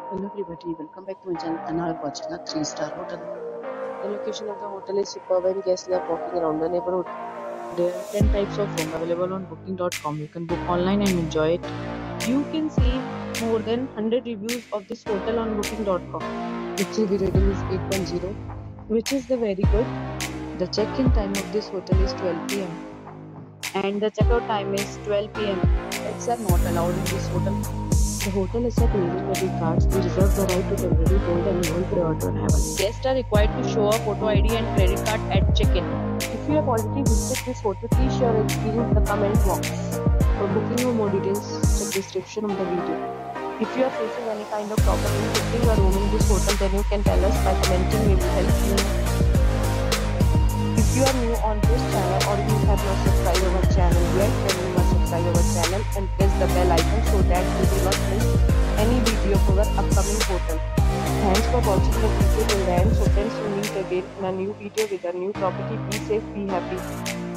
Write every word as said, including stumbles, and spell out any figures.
Hello everybody, welcome back to my channel and now I'm watching a three star hotel. The location of the hotel is superb and guests love walking around the neighborhood. There are ten types of room available on booking dot com. You can book online and enjoy it. You can see more than one hundred reviews of this hotel on booking dot com. Its review rating is eight point zero, which is the very good. The check-in time of this hotel is twelve p m and the checkout time is twelve p m Pets are not allowed in this hotel. The hotel accepts major credit cards. We reserve the right to temporarily hold and hold prior to arrival. Guests are required to show a photo I D and credit card at check-in. If you have already visited this hotel, please share your experience in the comment box. For booking or more details, check the description of the video. If you are facing any kind of problem in booking a room in this hotel, then you can tell us by commenting. We will help you. If you are new on this channel or you have not subscribed our channel yet, then you must subscribe our channel and press the bell icon so that you do not miss any video of our upcoming hotel. Thanks for watching the video till the end. So friends, we meet again in a new video with a new property. Be safe, be happy.